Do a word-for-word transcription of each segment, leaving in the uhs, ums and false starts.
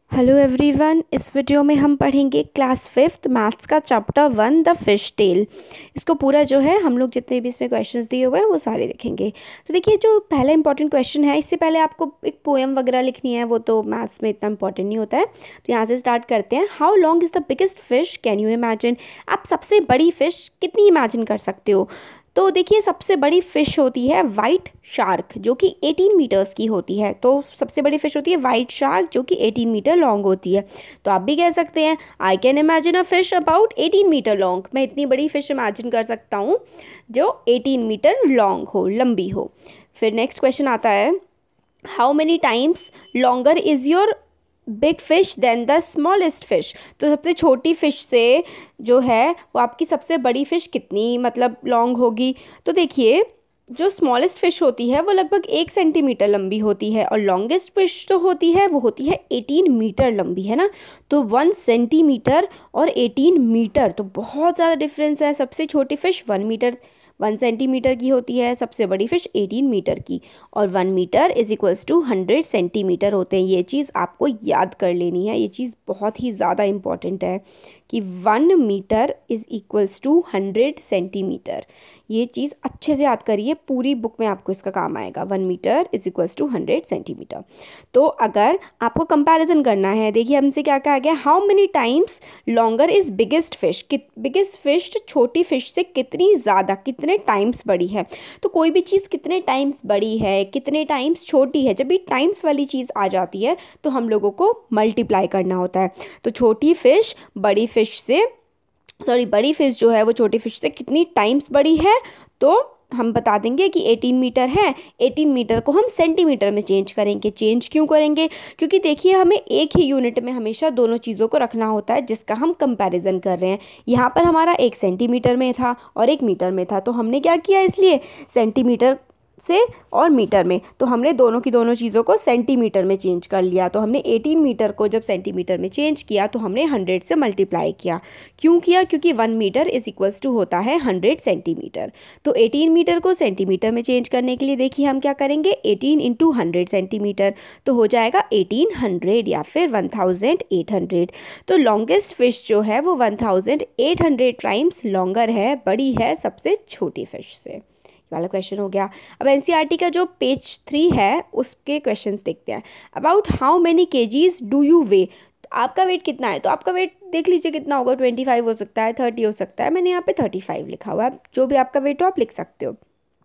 Hello everyone, इस video में हम पढ़ेंगे क्लास फिफ्थ मैथ्स का chapter one the fish tale. इसको पूरा जो है हम लोग जितने भी इसमें क्वेश्चंस दिए हुए हैं वो सारे देखेंगे। तो देखिए, जो पहला इंपॉर्टेंट क्वेश्चन है, इससे पहले आपको एक पोएम वगैरह लिखनी है, वो तो मैथ्स में इतना इंपॉर्टेंट नहीं होता है। तो यहाँ से स्टार्ट करते हैं। How long is the biggest fish can you imagine? आप सबसे बड़ी फिश कितनी इमेजिन कर सकते हो? तो देखिए, सबसे बड़ी फ़िश होती है वाइट शार्क, जो कि अठारह मीटर्स की होती है। तो सबसे बड़ी फ़िश होती है वाइट शार्क, जो कि अठारह मीटर लॉन्ग होती है। तो आप भी कह सकते हैं, I can imagine a fish about अठारह मीटर लॉन्ग। मैं इतनी बड़ी फ़िश इमेजिन कर सकता हूँ जो अठारह मीटर लॉन्ग हो, लंबी हो। फिर नेक्स्ट क्वेश्चन आता है, how many times longer is your big fish than the smallest fish? तो सबसे छोटी फिश से जो है वो आपकी सबसे बड़ी फ़िश कितनी मतलब लॉन्ग होगी? तो देखिए, जो स्मॉलेस्ट फिश होती है वो लगभग एक सेंटीमीटर लंबी होती है, और लॉन्गेस्ट फिश तो होती है वो होती है अठारह मीटर लंबी, है ना। तो वन सेंटीमीटर और अठारह मीटर तो बहुत ज़्यादा डिफरेंस है। सबसे छोटी fish one metre one centimetre की होती है, सबसे बड़ी फिश अठारह मीटर की, और one metre is equals to hundred centimetre होते हैं। ये चीज़ आपको याद कर लेनी है, ये चीज़ बहुत ही ज़्यादा इम्पॉर्टेंट है कि one metre is equals to hundred centimetre. ये चीज़ अच्छे से याद करिए, पूरी बुक में आपको इसका काम आएगा। One metre is equals to hundred centimetre. तो अगर आपको कंपैरिजन करना है, देखिए हमसे क्या कहा गया, how many times longer is biggest fish. Biggest fish छोटी फिश से कितनी ज़्यादा, कितने टाइम्स बड़ी है। तो कोई भी चीज़ कितने टाइम्स बड़ी है, कितने टाइम्स छोटी है, जब भी टाइम्स वाली चीज़ आ जाती है तो हम लोगों को मल्टीप्लाई करना होता है। तो छोटी फिश बड़ी फिश से सॉरी बड़ी फिश जो है वो छोटी फिश से कितनी टाइम्स बड़ी है, तो हम बता देंगे कि अठारह मीटर है। अठारह मीटर को हम सेंटीमीटर में चेंज करेंगे। चेंज क्यों करेंगे? क्योंकि देखिए, हमें एक ही यूनिट में हमेशा दोनों चीज़ों को रखना होता है जिसका हम कंपैरिजन कर रहे हैं। यहाँ पर हमारा एक सेंटीमीटर में था और एक मीटर में था, तो हमने क्या किया, इसलिए सेंटीमीटर से और मीटर में, तो हमने दोनों की दोनों चीज़ों को सेंटीमीटर में चेंज कर लिया। तो हमने अठारह मीटर को जब सेंटीमीटर में चेंज किया तो हमने हंड्रेड से मल्टीप्लाई किया। क्यों किया? क्योंकि one metre is equals to होता है हंड्रेड सेंटीमीटर। तो अठारह मीटर को सेंटीमीटर में चेंज करने के लिए देखिए हम क्या करेंगे, अठारह इंटू हंड्रेड सेंटीमीटर, तो हो जाएगा अठारह हंड्रेड या फिर वन थाउजेंड एट हंड्रेड। तो लॉन्गेस्ट फिश जो है वो one thousand eight hundred times longer है, बड़ी है सबसे छोटी फिश से। वाला क्वेश्चन हो गया। अब एनसीईआरटी का जो पेज थ्री है उसके क्वेश्चंस देखते हैं। About how many kgs do you weigh? आपका वेट कितना है? तो आपका वेट देख लीजिए कितना होगा, ट्वेंटी फाइव हो सकता है, थर्टी हो सकता है। मैंने यहाँ पे थर्टी फाइव लिखा हुआ है, जो भी आपका वेट हो आप लिख सकते हो।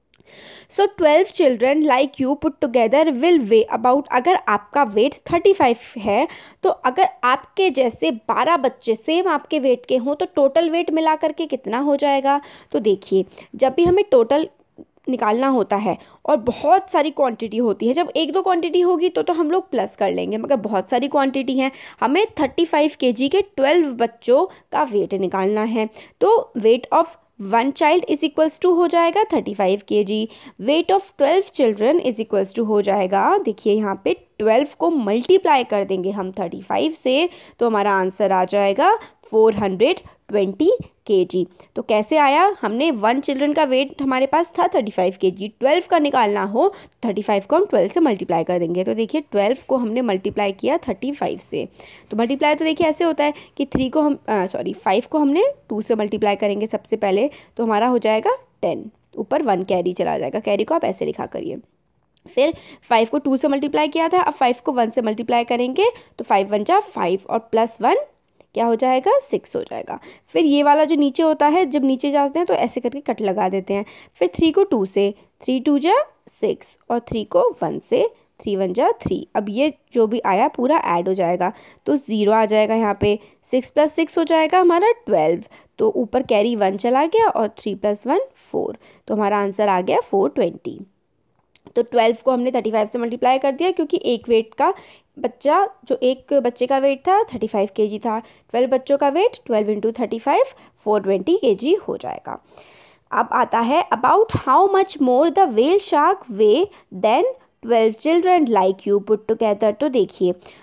So twelve children like you put together will weigh about, अगर आपका वेट थर्टी फाइव है तो अगर आपके जैसे बारह बच्चे सेम आपके वेट के हों तो टोटल वेट मिला करके कितना हो जाएगा? तो देखिए, जब भी हमें टोटल निकालना होता है और बहुत सारी क्वांटिटी होती है, जब एक दो क्वांटिटी होगी तो तो हम लोग प्लस कर लेंगे, मगर बहुत सारी क्वांटिटी हैं, हमें थर्टी फाइव केजी के ट्वेल्व बच्चों का वेट निकालना है। तो weight of one child is equals to हो जाएगा thirty five K G. Weight of twelve children is equals to हो जाएगा, देखिए यहाँ पे ट्वेल्व को मल्टीप्लाई कर देंगे हम थर्टी फाइव से, तो हमारा आंसर आ जाएगा फोर हंड्रेड ट्वेंटी केजी। तो कैसे आया? हमने वन चिल्ड्रन का वेट हमारे पास था थर्टी फाइव केजी, ट्वेल्व का निकालना हो तो थर्टी फाइव को हम ट्वेल्व से मल्टीप्लाई कर देंगे। तो देखिए, ट्वेल्व को हमने मल्टीप्लाई किया थर्टी फाइव से, तो मल्टीप्लाई तो देखिए ऐसे होता है कि थ्री को हम सॉरी फाइव को हमने टू से मल्टीप्लाई करेंगे सबसे पहले, तो हमारा हो जाएगा टेन, ऊपर वन कैरी चला जाएगा। कैरी को आप ऐसे लिखा करिए। फिर फाइव को टू से मल्टीप्लाई किया था, अब फाइव को वन से मल्टीप्लाई करेंगे तो फाइव वन जा फाइव और प्लस वन क्या हो जाएगा, सिक्स हो जाएगा। फिर ये वाला जो नीचे होता है, जब नीचे जाते हैं तो ऐसे करके कट लगा देते हैं। फिर थ्री को टू से, थ्री टू जा सिक्स, और थ्री को वन से, थ्री वन जा थ्री। अब ये जो भी आया पूरा ऐड हो जाएगा, तो ज़ीरो आ जाएगा यहाँ पे। सिक्स प्लस सिक्स हो जाएगा हमारा ट्वेल्व, तो ऊपर कैरी वन चला गया और थ्री प्लस वन फोर, तो हमारा आंसर आ गया फोर ट्वेंटी। तो ट्वेल्व को हमने थर्टी फाइव से मल्टीप्लाई कर दिया, क्योंकि एक वेट का बच्चा, जो एक बच्चे का वेट था थर्टी फाइव केजी था, ट्वेल्व बच्चों का weight twelve into thirty five four twenty kg हो जाएगा। अब आता है, about how much more the whale shark weigh than twelve children like you put together. तो देखिए,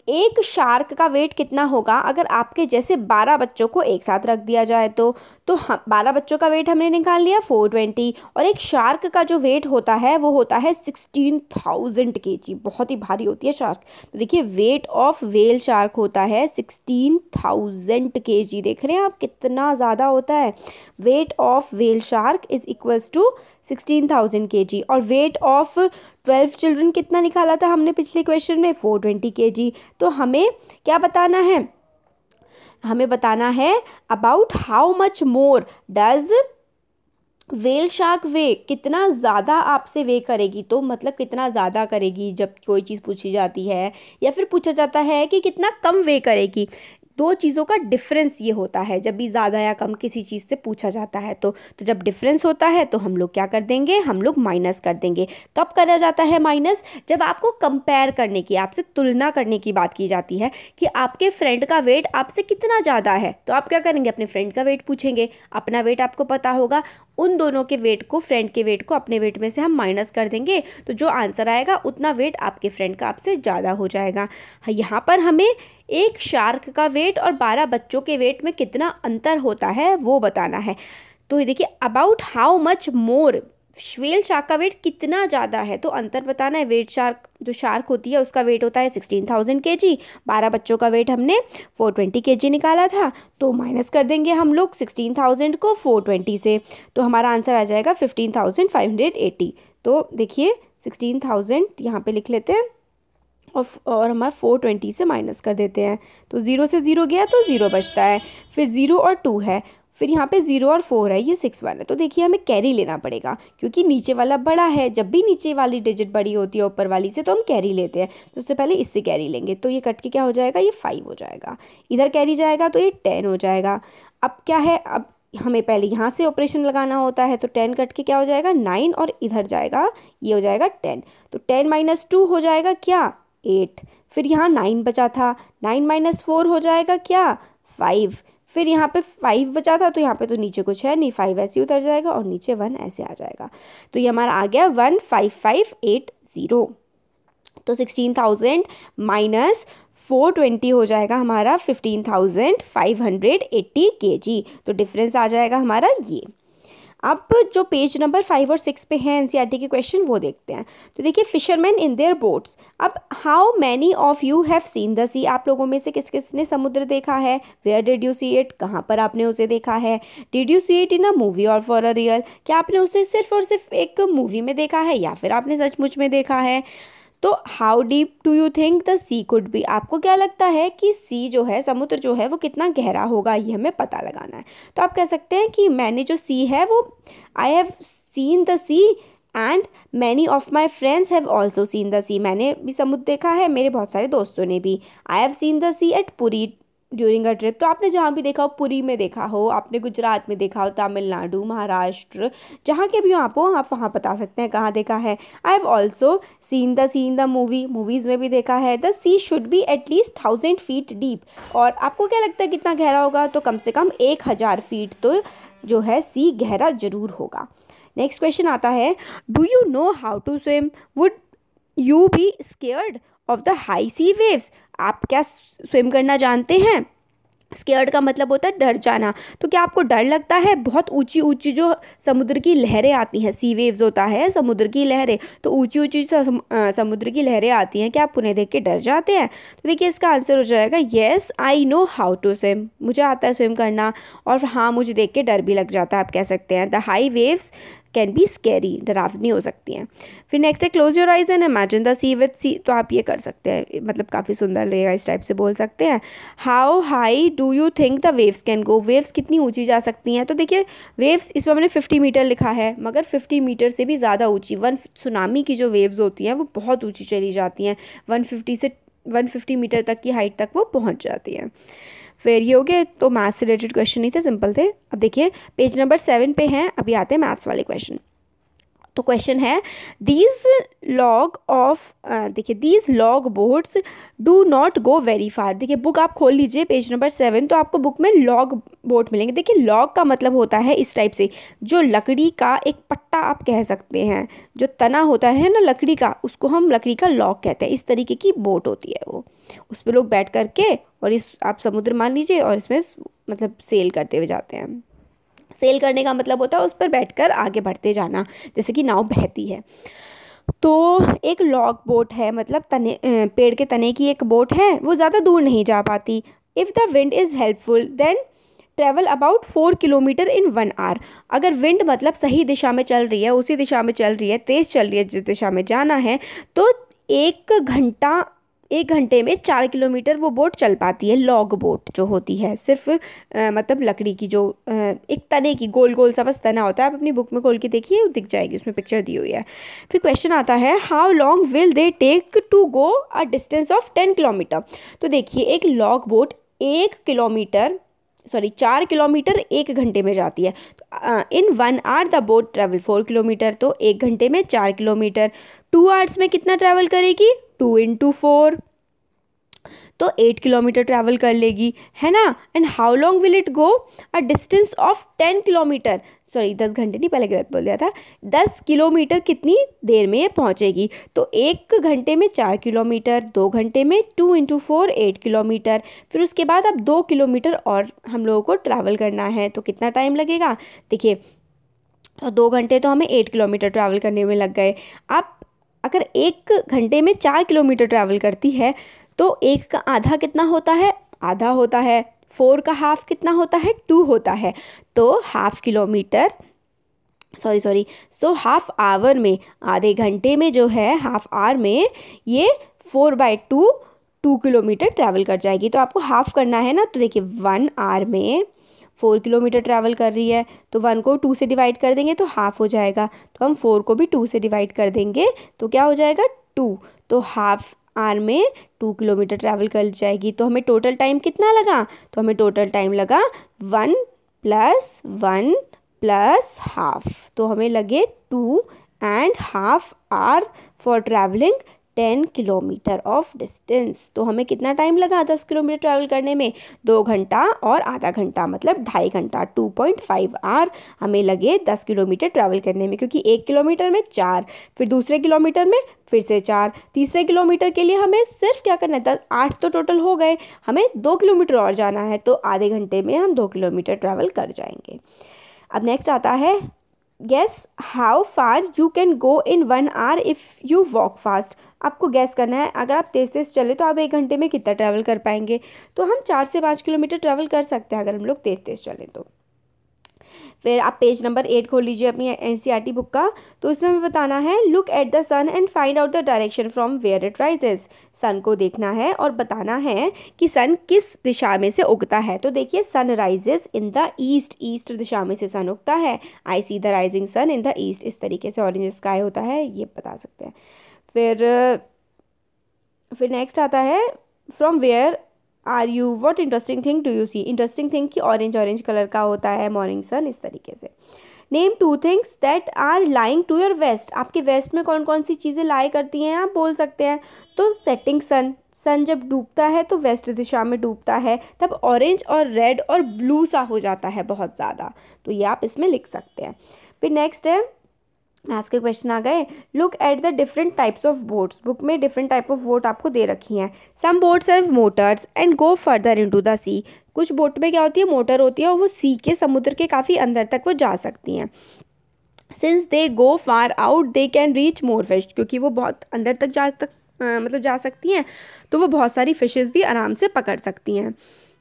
एक शार्क का वेट कितना होगा अगर आपके जैसे बारह बच्चों को एक साथ रख दिया जाए तो तो हम बारह बच्चों का वेट हमने निकाल लिया फोर ट्वेंटी, और एक शार्क का जो वेट होता है वो होता है सिक्सटीन थाउजेंड के जी, बहुत ही भारी होती है शार्क। तो देखिए वेट ऑफ वेल शार्क होता है सिक्सटीन थाउजेंड के जी, देख रहे हैं आप कितना ज़्यादा होता है। Weight of whale shark is equals to sixteen thousand K G, और वेट ऑफ ट्वेल्व चिल्ड्रन कितना निकाला था हमने पिछले क्वेश्चन में, फोर ट्वेंटी के जी। तो हमें क्या बताना है, हमें बताना है about how much more does whale shark weigh, कितना ज़्यादा आपसे वे करेगी, तो मतलब कितना ज़्यादा करेगी जब कोई चीज़ पूछी जाती है, या फिर पूछा जाता है कि कितना कम वे करेगी। दो चीज़ों का डिफरेंस ये होता है जब भी ज़्यादा या कम किसी चीज़ से पूछा जाता है तो तो जब डिफरेंस होता है तो हम लोग क्या कर देंगे, हम लोग माइनस कर देंगे। कब करा जाता है माइनस, जब आपको कंपेयर करने की, आपसे तुलना करने की बात की जाती है कि आपके फ्रेंड का वेट आपसे कितना ज़्यादा है, तो आप क्या करेंगे, अपने फ्रेंड का वेट पूछेंगे। अपना वेट आपको पता होगा, उन दोनों के वेट को, फ्रेंड के वेट को अपने वेट में से हम माइनस कर देंगे, तो जो आंसर आएगा उतना वेट आपके फ्रेंड का आपसे ज़्यादा हो जाएगा। यहाँ पर हमें एक शार्क का वेट और बारह बच्चों के वेट में कितना अंतर होता है वो बताना है। तो ये देखिए about how much more, whale shark का वेट कितना ज़्यादा है, तो अंतर बताना है। वेट शार्क, जो शार्क होती है उसका वेट होता है सिक्सटीन थाउजेंड के जी, बारह बच्चों का वेट हमने फोर ट्वेंटी के जी निकाला था, तो माइनस कर देंगे हम लोग सिक्सटीन थाउजेंड को फोर ट्वेंटी से, तो हमारा आंसर आ जाएगा fifteen thousand five hundred eighty. तो देखिए सिक्सटीन थाउजेंड यहाँ पे लिख लेते हैं और और हमारा फोर ट्वेंटी से माइनस कर देते हैं, तो ज़ीरो से ज़ीरो गया तो ज़ीरो बचता है, फिर ज़ीरो और टू है, फिर यहाँ पे ज़ीरो और फोर है, ये सिक्स वन है। तो देखिए हमें कैरी लेना पड़ेगा क्योंकि नीचे वाला बड़ा है, जब भी नीचे वाली डिजिट बड़ी होती है ऊपर वाली से तो हम कैरी लेते हैं, तो उससे पहले इससे कैरी लेंगे, तो ये कट के क्या हो जाएगा, ये फाइव हो जाएगा, इधर कैरी जाएगा तो ये टेन हो जाएगा। अब क्या है, अब हमें पहले यहाँ से ऑपरेशन लगाना होता है, तो टेन कट के क्या हो जाएगा, नाइन, और इधर जाएगा ये हो जाएगा टेन, तो टेन माइनस टू हो जाएगा क्या, एट, फिर यहाँ नाइन बचा था, नाइन माइनस फोर हो जाएगा क्या, फाइव, फिर यहाँ पे फाइव बचा था, तो यहाँ पे तो नीचे कुछ है नहीं, फाइव ऐसे उतर जाएगा और नीचे वन ऐसे आ जाएगा, तो ये हमारा आ गया one five five eight zero. तो sixteen thousand minus four twenty हो जाएगा हमारा fifteen thousand five hundred eighty K G, तो डिफरेंस आ जाएगा हमारा ये। अब जो पेज नंबर फाइव और सिक्स पे हैं एनसीईआरटी के क्वेश्चन वो देखते हैं। तो देखिए फिशरमैन इन देयर बोट्स, अब how many of you have seen the sea, आप लोगों में से किस किस ने समुद्र देखा है, where did you see it, कहाँ पर आपने उसे देखा है, did you see it in a movie or for a real, क्या आपने उसे सिर्फ और सिर्फ एक मूवी में देखा है या फिर आपने सचमुच में देखा है। तो how deep do you think the sea could be, आपको क्या लगता है कि सी जो है, समुद्र जो है वो कितना गहरा होगा, ये हमें पता लगाना है। तो आप कह सकते हैं कि मैंने जो सी है वो, I have seen the sea and many of my friends have also seen the sea, मैंने भी समुद्र देखा है, मेरे बहुत सारे दोस्तों ने भी। I have seen the sea at Puri during a trip, तो आपने जहाँ भी देखा हो, पुरी में देखा हो, आपने गुजरात में देखा हो, तमिलनाडु, महाराष्ट्र, जहाँ के भी आप हो आप वहाँ बता सकते हैं कहाँ देखा है। I have also seen the sea in the movie, movies में भी देखा है। The sea should be at least thousand feet deep, और आपको क्या लगता है कितना गहरा होगा, तो कम से कम एक हज़ार फीट तो जो है सी गहरा जरूर होगा। नेक्स्ट क्वेश्चन आता है, do you know how to swim, would you be scared of the high sea waves, आप क्या स्विम करना जानते हैं। स्केयर्ड का मतलब होता है डर जाना, तो क्या आपको डर लगता है, बहुत ऊंची ऊंची जो समुद्र की लहरें आती हैं, सी वेव्स होता है समुद्र की लहरें, तो ऊंची ऊंची समुद्र की लहरें आती हैं, क्या आप उन्हें देख के डर जाते हैं। तो देखिए इसका आंसर हो जाएगा yes I know how to swim, मुझे आता है स्विम करना, और हाँ मुझे देख के डर भी लग जाता है, आप कह सकते हैं। The high waves can be scary, डरावनी हो सकती हैं। फिर नेक्स्ट है close your eyes and imagine the sea with sea, तो आप ये कर सकते हैं, मतलब काफ़ी सुंदर लगेगा, इस टाइप से बोल सकते हैं। How high do you think the waves can go, waves कितनी ऊंची जा सकती हैं। तो देखिए वेव्स इसमें हमने फिफ्टी मीटर लिखा है, मगर फिफ्टी मीटर से भी ज़्यादा ऊँची, वन सुनामी की जो वेव्स होती हैं वो बहुत ऊँची चली जाती हैं, वन फिफ्टी से वन फिफ्टी मीटर तक की हाइट तक वो पहुँच जाती हैं। फिर ये हो गए, तो मैथ्स से रिलेटेड क्वेश्चन नहीं थे, सिंपल थे। अब देखिए पेज नंबर सेवन पे हैं, अभी आते हैं मैथ्स वाले क्वेश्चन। तो क्वेश्चन है दीज लॉग ऑफ, देखिए these log boats do not go very far. देखिए बुक आप खोल लीजिए पेज नंबर सेवन, तो आपको बुक में लॉग बोट मिलेंगे। देखिए लॉग का मतलब होता है इस टाइप से, जो लकड़ी का एक पट्टा आप कह सकते हैं, जो तना होता है ना लकड़ी का, उसको हम लकड़ी का लॉग कहते हैं। इस तरीके की बोट होती है वो, उस पर लोग बैठ करके, और इस आप समुद्र मान लीजिए, और इसमें मतलब सेल करते हुए जाते हैं। सेल करने का मतलब होता है उस पर बैठकर आगे बढ़ते जाना, जैसे कि नाव बहती है। तो एक लॉग बोट है, मतलब तने पेड़ के तने की एक बोट है, वो ज़्यादा दूर नहीं जा पाती। If the wind is helpful then travel about four kilometre in one hour. अगर विंड मतलब सही दिशा में चल रही है, उसी दिशा में चल रही है, तेज़ चल रही है जिस दिशा में जाना है, तो एक घंटा एक घंटे में चार किलोमीटर वो बोट चल पाती है। लॉग बोट जो होती है, सिर्फ आ, मतलब लकड़ी की, जो आ, एक तने की, गोल गोल सा बस तना होता है। आप अपनी बुक में खोल के देखिए, दिख जाएगी, उसमें पिक्चर दी हुई है। फिर क्वेश्चन आता है how long will they take to go a distance of ten kilometre. तो देखिए एक लॉग बोट एक किलोमीटर सॉरी चार किलोमीटर एक घंटे में जाती है। In one hour the boat travel four kilometre, तो एक घंटे में चार किलोमीटर। टू आवर्स में कितना ट्रैवल करेगी, टू इंटू फोर, तो एट किलोमीटर ट्रैवल कर लेगी, है ना। And how long will it go a distance of ten kilometre, sorry दस घंटे नहीं, पहले गलत बोल दिया था, दस किलोमीटर कितनी देर में ये पहुँचेगी। तो एक घंटे में चार किलोमीटर, दो घंटे में two into four eight kilometre. फिर उसके बाद अब दो किलोमीटर और हम लोगों को ट्रैवल करना है, तो कितना टाइम लगेगा। देखिए तो दो घंटे तो हमें एट किलोमीटर ट्रैवल करने में लग गए। अब अगर एक घंटे में चार किलोमीटर ट्रैवल करती है, तो एक का आधा कितना होता है, आधा होता है। फोर का हाफ कितना होता है, टू होता है। तो half kilometre sorry sorry so half hour में, आधे घंटे में जो है, हाफ आवर में ये four by two two kilometre travel कर जाएगी। तो आपको हाफ करना है ना, तो देखिए वन आवर में फोर किलोमीटर ट्रैवल कर रही है, तो वन को टू से डिवाइड कर देंगे तो हाफ हो जाएगा। तो हम फोर को भी टू से डिवाइड कर देंगे तो क्या हो जाएगा, टू। तो हाफ आवर में टू किलोमीटर ट्रैवल कर जाएगी। तो हमें टोटल टाइम कितना लगा, तो हमें टोटल टाइम लगा one plus one plus half, तो हमें लगे two and half hour for travelling ten kilometre of distance. तो हमें कितना टाइम लगा दस किलोमीटर ट्रैवल करने में, दो घंटा और आधा घंटा, मतलब ढाई घंटा, टू पॉइंट फाइव आवर हमें लगे दस किलोमीटर ट्रैवल करने में। क्योंकि एक किलोमीटर में चार, फिर दूसरे किलोमीटर में फिर से चार, तीसरे किलोमीटर के लिए हमें सिर्फ क्या करना है, दस आठ तो टोटल हो गए, हमें दो किलोमीटर और जाना है। तो आधे घंटे में हम दो किलोमीटर ट्रैवल कर जाएंगे। अब नेक्स्ट आता है guess how far you can go in one hour if you walk fast. आपको गैस करना है, अगर आप तेज़ तेज़ चले तो आप एक घंटे में कितना ट्रैवल कर पाएंगे। तो हम चार से पाँच किलोमीटर ट्रैवल कर सकते हैं अगर हम लोग तेज़ तेज़ चलें तो। फिर आप पेज नंबर एट खोल लीजिए अपनी एनसीईआरटी बुक का। तो इसमें हमें बताना है look at the sun and find out the direction from where it rises. Sun को देखना है और बताना है कि सन किस दिशा में से उगता है। तो देखिए sun rises in the east, east दिशा में से सन उगता है। I see the rising sun in the east, इस तरीके से ऑरेंज स्काई होता है, ये बता सकते हैं। फिर फिर नेक्स्ट आता है from where are you, what interesting thing do you see. Interesting thing कि ऑरेंज ऑरेंज कलर का होता है मॉर्निंग सन, इस तरीके से। Name two things that are lying to your west. आपके वेस्ट में कौन कौन सी चीज़ें लाई करती हैं, आप बोल सकते हैं। तो सेटिंग सन, सन जब डूबता है तो वेस्ट दिशा में डूबता है, तब ऑरेंज और रेड और ब्लू सा हो जाता है बहुत ज़्यादा, तो ये आप इसमें लिख सकते हैं। फिर नेक्स्ट है मैथ्स के क्वेश्चन आ गए। Look at the different types of boats. बुक में डिफरेंट टाइप ऑफ बोट आपको दे रखी हैं। Some boats have motors and go further into the sea. कुछ बोट में क्या होती है, मोटर होती है और वो सी के, समुद्र के काफ़ी अंदर तक वो जा सकती हैं। Since they go far out they can reach more fish. क्योंकि वो बहुत अंदर तक जा तक आ, मतलब जा सकती हैं, तो वो बहुत सारी फिशेस भी आराम से पकड़ सकती हैं।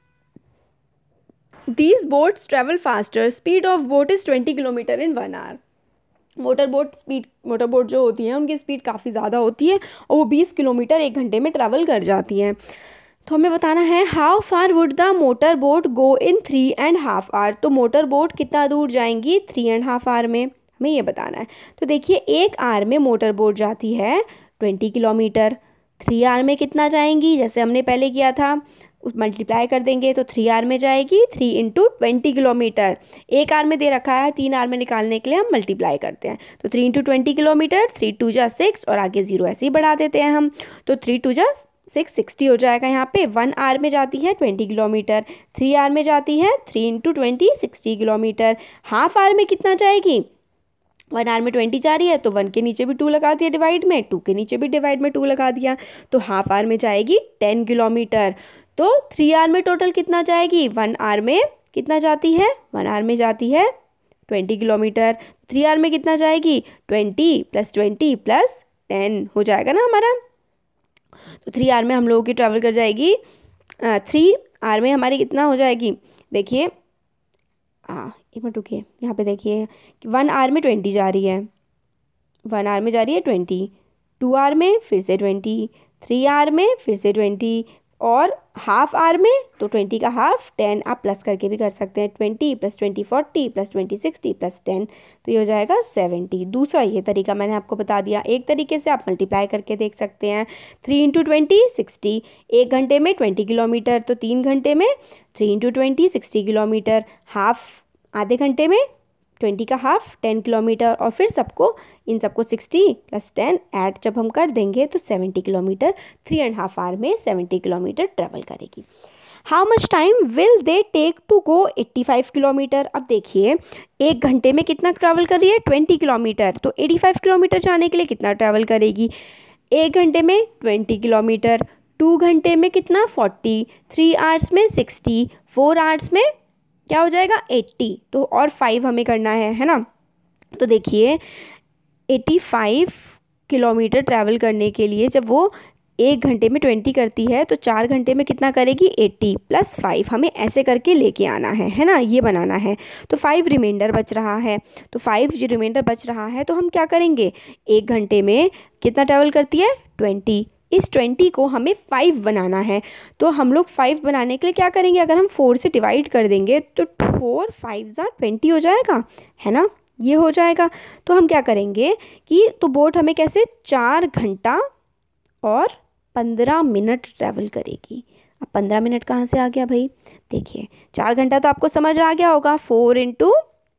These boats travel faster, speed of boat is twenty kilometre in one hour. Motor boat speed motor boat जो होती हैं उनकी स्पीड काफ़ी ज़्यादा होती है और वो बीस किलोमीटर एक घंटे में ट्रैवल कर जाती हैं। तो हमें बताना है how far would the motor boat go in three and half hour. तो मोटर बोट कितना दूर जाएंगी थ्री एंड हाफ आवर में, हमें ये बताना है। तो देखिए एक आवर में मोटर बोट जाती है ट्वेंटी किलोमीटर, थ्री आवर में कितना जाएंगी, जैसे हमने पहले किया था उस मल्टीप्लाई कर देंगे तो थ्री आर में जाएगी, थ्री इंटू ट्वेंटी किलोमीटर। एक आर में दे रखा है, तीन आर में निकालने के लिए हम मल्टीप्लाई करते हैं। तो three into twenty kilometre, three two जा सिक्स और आगे जीरो ऐसे ही बढ़ा देते हैं हम। तो थ्री टू जा सिक्स सिक्सटी हो जाएगा। यहाँ पे वन आर में जाती है ट्वेंटी किलोमीटर, थ्री आर में जाती है three into twenty sixty kilometre. Half hour में कितना जाएगी, वन आर में ट्वेंटी जा रही है तो वन के नीचे भी टू लगा दिया डिवाइड में, टू के नीचे भी डिवाइड में टू लगा दिया, तो हाफ आर में जाएगी टेन किलोमीटर। तो थ्री आर में टोटल कितना जाएगी, वन आर में कितना जाती है, वन आर में जाती है ट्वेंटी किलोमीटर। थ्री आर में कितना जाएगी, twenty plus twenty plus ten हो जाएगा ना हमारा। तो थ्री आर में हम लोगों की ट्रैवल कर जाएगी, थ्री आर में हमारी कितना हो जाएगी, देखिए हाँ एक मिनट रुकिए, यहाँ पे देखिए कि वन आर में ट्वेंटी जा रही है, वन आर में जा रही है ट्वेंटी, टू आर में फिर से ट्वेंटी, थ्री आर में फिर से ट्वेंटी, और हाफ आर में तो ट्वेंटी का हाफ टेन, आप प्लस करके भी कर सकते हैं, twenty plus twenty forty plus twenty sixty plus ten, तो ये हो जाएगा सेवेंटी। दूसरा ये तरीका मैंने आपको बता दिया। एक तरीके से आप मल्टीप्लाई करके देख सकते हैं, थ्री इंटू ट्वेंटी सिक्सटी, एक घंटे में ट्वेंटी किलोमीटर तो तीन घंटे में three into twenty sixty kilometre, half आधे घंटे में ट्वेंटी का हाफ टेन किलोमीटर, और फिर सबको इन सबको सिक्सटी प्लस टेन ऐड जब हम कर देंगे तो seventy kilometre, three and half hour में सेवेंटी किलोमीटर ट्रेवल करेगी। How much time will they take to go eighty five kilometre. अब देखिए एक घंटे में कितना ट्रैवल कर रही है, ट्वेंटी किलोमीटर, तो एटी फाइव किलोमीटर जाने के लिए कितना ट्रैवल करेगी, एक घंटे में ट्वेंटी किलोमीटर, टू घंटे में कितना फोर्टी, थ्री आवर्स में सिक्सटी, फोर आवर्स में क्या हो जाएगा एट्टी, तो और फाइव हमें करना है है ना। तो देखिए एटी फाइव किलोमीटर ट्रैवल करने के लिए जब वो एक घंटे में ट्वेंटी करती है तो चार घंटे में कितना करेगी, एट्टी प्लस फाइव, हमें ऐसे करके लेके आना है है ना, ये बनाना है। तो फाइव रिमाइंडर बच रहा है, तो फाइव जो रिमाइंडर बच रहा है तो हम क्या करेंगे, एक घंटे में कितना ट्रैवल करती है ट्वेंटी, इस ट्वेंटी को हमें फाइव बनाना है। तो हम लोग फाइव बनाने के लिए क्या करेंगे, अगर हम फोर से डिवाइड कर देंगे तो फोर फाइव ज़ा ट्वेंटी हो जाएगा है ना, ये हो जाएगा। तो हम क्या करेंगे कि तो बोट हमें कैसे चार घंटा और पंद्रह मिनट ट्रैवल करेगी। अब पंद्रह मिनट कहाँ से आ गया भाई, देखिए चार घंटा तो आपको समझ आ गया होगा, four into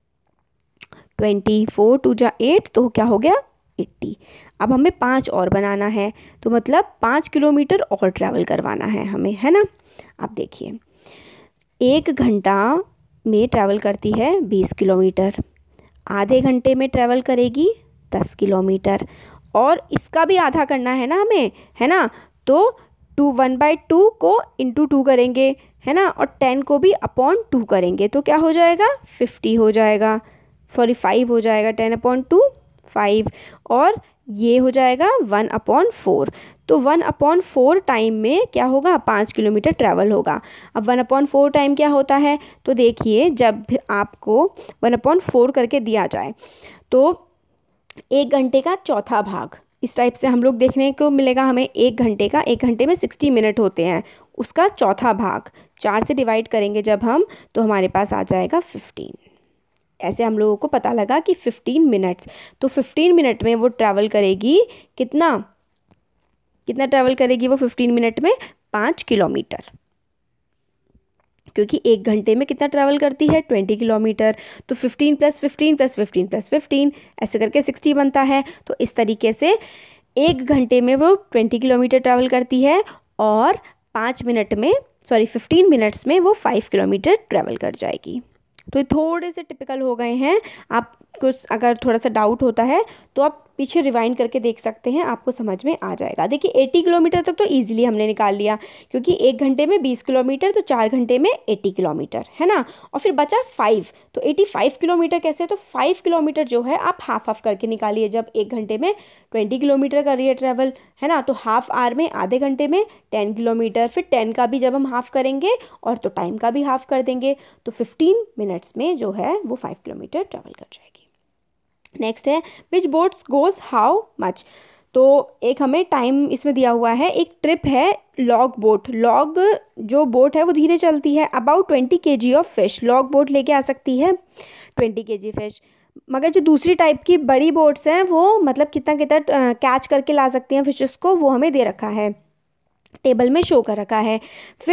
twenty, four two जा एट, तो क्या हो गया एट्टी। अब हमें पाँच और बनाना है, तो मतलब पाँच किलोमीटर और ट्रैवल करवाना है हमें है ना। अब देखिए एक घंटा में ट्रैवल करती है बीस किलोमीटर, आधे घंटे में ट्रैवल करेगी दस किलोमीटर, और इसका भी आधा करना है ना हमें है ना। तो टू वन बाई टू को इंटू टू करेंगे है ना, और टेन को भी अपॉन टू करेंगे तो क्या हो जाएगा फिफ्टी हो जाएगा, सॉरी फाइव हो जाएगा, टेन अपॉन टू फाइव, और ये हो जाएगा वन अपॉन फोर। तो वन अपॉन फोर टाइम में क्या होगा, पाँच किलोमीटर ट्रैवल होगा। अब वन अपॉन फोर टाइम क्या होता है, तो देखिए जब भी आपको वन अपॉन फोर करके दिया जाए तो एक घंटे का चौथा भाग, इस टाइप से हम लोग देखने को मिलेगा हमें, एक घंटे का, एक घंटे में सिक्सटी मिनट होते हैं, उसका चौथा भाग चार से डिवाइड करेंगे जब हम, तो हमारे पास आ जाएगा फिफ्टीन। ऐसे हम लोगों को पता लगा कि फिफ्टीन मिनट्स, तो फिफ्टीन मिनट में वो ट्रैवल करेगी कितना, कितना ट्रैवल करेगी वो फिफ्टीन मिनट में, पाँच किलोमीटर, क्योंकि एक घंटे में कितना ट्रैवल करती है ट्वेंटी किलोमीटर, तो fifteen plus fifteen plus fifteen plus fifteen ऐसे करके सिक्सटी बनता है। तो इस तरीके से एक घंटे में वो ट्वेंटी किलोमीटर ट्रैवल करती है, और पाँच मिनट में सॉरी फिफ्टीन मिनट्स में वो फाइव किलोमीटर ट्रैवल कर जाएगी। तो ये थोड़े से टिपिकल हो गए हैं, आपको अगर थोड़ा सा डाउट होता है तो आप पीछे रिवाइंड करके देख सकते हैं, आपको समझ में आ जाएगा। देखिए अस्सी किलोमीटर तक तो इजीली हमने निकाल लिया, क्योंकि एक घंटे में बीस किलोमीटर तो चार घंटे में अस्सी किलोमीटर है ना, और फिर बचा फाइव, तो पचासी किलोमीटर कैसे, तो फाइव किलोमीटर जो है आप हाफ हाफ करके निकालिए। जब एक घंटे में ट्वेंटी किलोमीटर कर रही है ट्रैवल है ना, तो हाफ आवर में आधे घंटे में टेन किलोमीटर, फिर टेन का भी जब हम हाफ करेंगे और तो टाइम का भी हाफ कर देंगे, तो फिफ्टीन मिनट्स में जो है वो फाइव किलोमीटर ट्रैवल कर जाएगी। नेक्स्ट है which boats goes how much, तो एक हमें टाइम इसमें दिया हुआ है, एक ट्रिप है लॉग बोट, लॉग जो बोट है वो धीरे चलती है, about twenty K G of fish, log boat लेके आ सकती है ट्वेंटी के जी फिश, मगर जो दूसरी टाइप की बड़ी बोट्स हैं वो मतलब कितना कितना कैच करके ला सकती हैं फिशेस को, वो हमें दे रखा है, टेबल में शो कर रखा है। फिर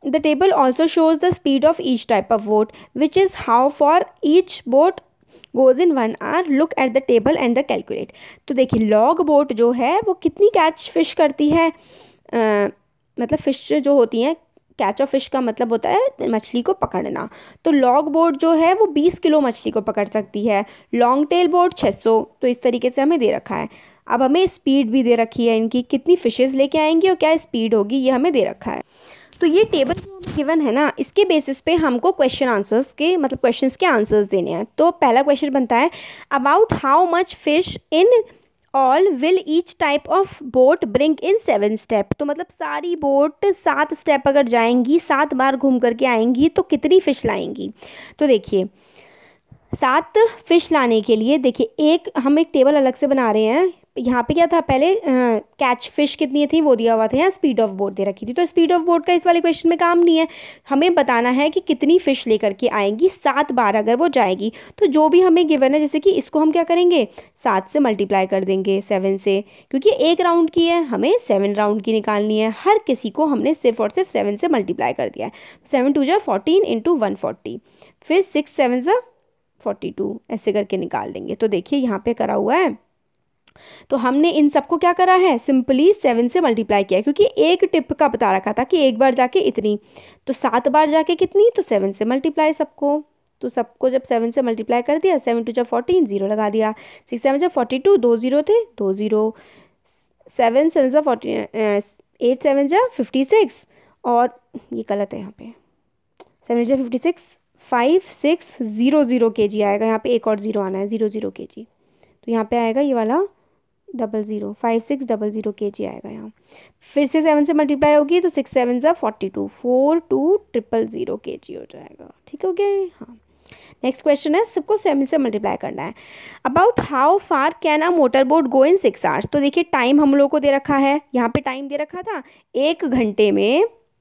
the table also shows the speed of each type of boat which is how far each boat goes in one hour, look at the table and the calculate. तो देखिए लॉग बोट जो है वो कितनी कैच फिश करती है, आ, मतलब fish जो होती हैं, कैच ऑफ फिश का मतलब होता है मछली को पकड़ना। तो लॉग बोट जो है वो बीस किलो मछली को पकड़ सकती है, लॉन्ग टेल बोट छः सौ। तो इस तरीके से हमें दे रखा है। अब हमें स्पीड भी दे रखी है इनकी, कितनी फिशेस लेके आएंगी और क्या स्पीड होगी, ये हमें दे रखा है। तो ये टेबल गिवन है ना, इसके बेसिस पे हमको क्वेश्चन आंसर्स के मतलब क्वेश्चंस के आंसर्स देने हैं। तो पहला क्वेश्चन बनता है about how much fish in all will each type of boat bring in seven step. तो मतलब सारी बोट सात स्टेप अगर जाएंगी, सात बार घूम करके आएंगी तो कितनी फ़िश लाएंगी। तो देखिए सात फिश लाने के लिए देखिए एक हम एक टेबल अलग से बना रहे हैं। यहाँ पे क्या था पहले कैच फिश कितनी थी वो दिया हुआ था, यहाँ स्पीड ऑफ बोट दे रखी थी। तो स्पीड ऑफ बोट का इस वाले क्वेश्चन में काम नहीं है, हमें बताना है कि कितनी फ़िश लेकर के आएंगी सात बार अगर वो जाएगी। तो जो भी हमें गिवन है, जैसे कि इसको हम क्या करेंगे सात से मल्टीप्लाई कर देंगे सेवन से, क्योंकि एक राउंड की है हमें सेवन राउंड की निकालनी है। हर किसी को हमने सिर्फ और सिर्फ सेवन से मल्टीप्लाई कर दिया है। सेवन टू जा फोर्टीन इंटू वन फोर्टी, फिर सिक्स सेवन जा फोर्टी टू, ऐसे करके निकाल देंगे। तो देखिए यहाँ पे करा हुआ है, तो हमने इन सबको क्या करा है सिंपली सेवन से मल्टीप्लाई किया, क्योंकि एक टिप का बता रखा था कि एक बार जाके इतनी, तो सात बार जाके कितनी, तो सेवन से मल्टीप्लाई सबको। तो सबको जब सेवन से मल्टीप्लाई कर दिया, सेवन टू जब फोर्टीन, जीरो लगा दिया, सिक्स सेवन जब फोर्टी टू, दो जीरो थे, दो जीरो, सेवन सेवन जा फोर्टी, एट सेवन जा फिफ्टी सिक्स, और ये गलत है यहाँ पे, सेवन जा fifty six, five six zero zero K G आएगा, यहाँ पे एक और ज़ीरो आना है, ज़ीरो ज़ीरो के जी। तो यहाँ पे आएगा ये वाला double zero, five six double zero K G आएगा यहाँ। फिर से सेवन से मल्टीप्लाई होगी तो सिक्स सेवन ज़ा forty two, four two triple zero K G हो जाएगा। ठीक हो गया। हाँ, नेक्स्ट क्वेश्चन है, सबको सेवन से मल्टीप्लाई करना है। About how far can a motor boat go in six hours. तो देखिए टाइम हम लोग को दे रखा है, यहाँ पे टाइम दे रखा था एक घंटे में,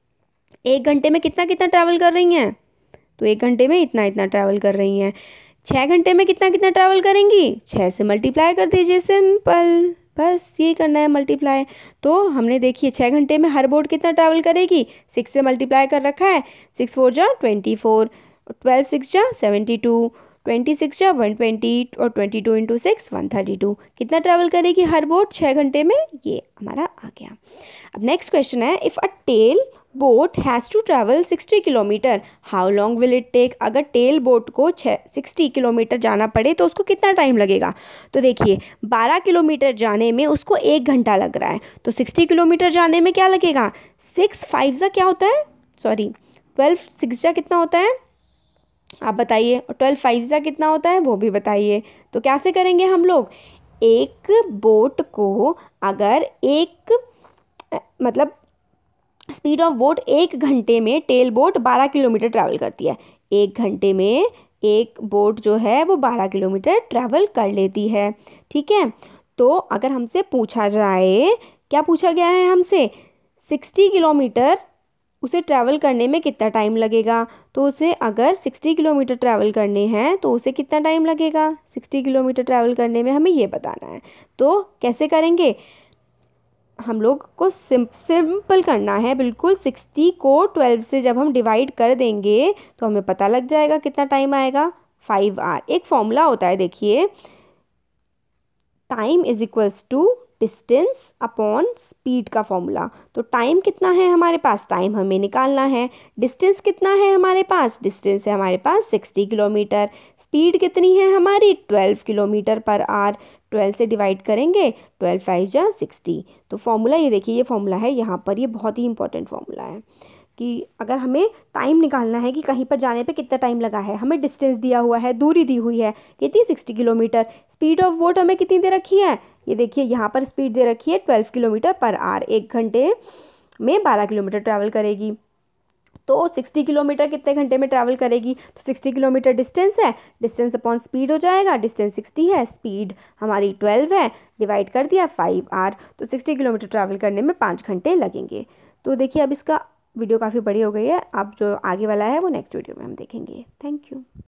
एक घंटे में कितना कितना ट्रैवल कर रही हैं, तो एक घंटे में इतना इतना ट्रैवल कर रही हैं। छः घंटे में कितना कितना ट्रैवल करेंगी, छः से मल्टीप्लाई कर दीजिए, सिंपल, बस ये करना है मल्टीप्लाई। तो हमने देखिए छः घंटे में हर बोट कितना ट्रैवल करेगी, सिक्स से मल्टीप्लाई कर रखा है, सिक्स फोर जा ट्वेंटी फोर, ट्वेल्व सिक्स जा सेवेंटी टू, ट्वेंटी सिक्स जा वन ट्वेंटी, और twenty two into six one thirty two. कितना ट्रैवल करेगी हर बोट छः घंटे में, ये हमारा आ गया। अब नेक्स्ट क्वेश्चन है, if a tail boat has to travel sixty kilometre how long will it take. अगर टेल बोट को सिक्सटी किलोमीटर जाना पड़े तो उसको कितना टाइम लगेगा। तो देखिए बारह किलोमीटर जाने में उसको एक घंटा लग रहा है, तो सिक्सटी किलोमीटर जाने में क्या लगेगा, सिक्स फाइव जा क्या होता है, सॉरी ट्वेल्व सिक्स जा कितना होता है आप बताइए, और ट्वेल्व फाइव जा कितना होता है वो भी बताइए। तो कैसे करेंगे हम लोग, एक बोट को अगर एक मतलब स्पीड ऑफ बोट एक घंटे में टेल बोट बारह किलोमीटर ट्रैवल करती है, एक घंटे में एक बोट जो है वो बारह किलोमीटर ट्रैवल कर लेती है। ठीक है, तो अगर हमसे पूछा जाए, क्या पूछा गया है हमसे, सिक्सटी किलोमीटर उसे ट्रैवल करने में कितना टाइम लगेगा। तो उसे अगर सिक्सटी किलोमीटर ट्रैवल करने हैं तो उसे कितना टाइम लगेगा, सिक्सटी किलोमीटर ट्रैवल करने में हमें ये बताना है। तो कैसे करेंगे, हम लोग को सिंप सिंपल करना है बिल्कुल। सिक्सटी को ट्वेल्व से जब हम डिवाइड कर देंगे तो हमें पता लग जाएगा कितना टाइम आएगा, फाइव आवर। एक फॉर्मूला होता है देखिए, time is equals to distance upon speed का फॉर्मूला। तो टाइम कितना है हमारे पास, टाइम हमें निकालना है। डिस्टेंस कितना है हमारे पास, डिस्टेंस है हमारे पास सिक्सटी किलोमीटर। स्पीड कितनी है हमारी, twelve kilometre per hour. Twelve से डिवाइड करेंगे, ट्वेल्व फाइव जा सिक्सटी। तो फॉर्मूला ये देखिए, ये फॉर्मूला है यहाँ पर, ये बहुत ही इंपॉर्टेंट फॉर्मूला है कि अगर हमें टाइम निकालना है कि कहीं पर जाने पे कितना टाइम लगा है, हमें डिस्टेंस दिया हुआ है, दूरी दी हुई है कितनी, sixty kilometre. Speed of boat हमें कितनी दे रखी है, ये देखिए यहाँ पर स्पीड दे रखी है ट्वेल्व किलोमीटर पर आवर, एक घंटे में बारह किलोमीटर ट्रैवल करेगी। तो सिक्सटी किलोमीटर कितने घंटे में ट्रैवल करेगी, तो सिक्सटी किलोमीटर डिस्टेंस है, डिस्टेंस अपॉन स्पीड हो जाएगा, डिस्टेंस सिक्सटी है, स्पीड हमारी ट्वेल्व है, डिवाइड कर दिया फाइव आवर। तो सिक्सटी किलोमीटर ट्रैवल करने में पाँच घंटे लगेंगे। तो देखिए अब इसका वीडियो काफ़ी बड़ी हो गई है, अब जो आगे वाला है वो नेक्स्ट वीडियो में हम देखेंगे। Thank you.